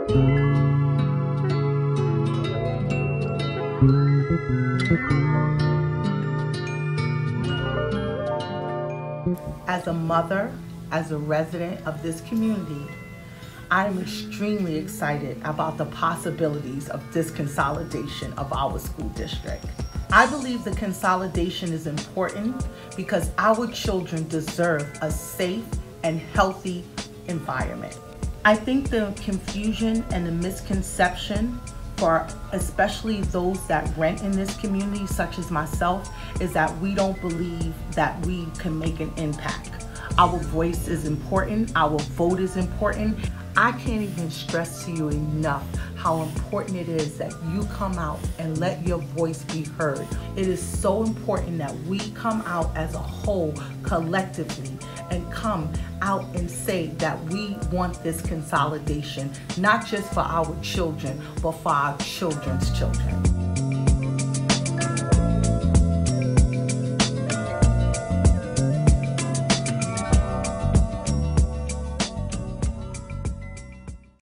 As a mother, as a resident of this community, I am extremely excited about the possibilities of this consolidation of our school district. I believe the consolidation is important because our children deserve a safe and healthy environment. I think the confusion and the misconception for especially those that rent in this community, such as myself, is that we don't believe that we can make an impact. Our voice is important, our vote is important. I can't even stress to you enough how important it is that you come out and let your voice be heard. It is so important that we come out as a whole, collectively, and come out and say that we want this consolidation, not just for our children, but for our children's children.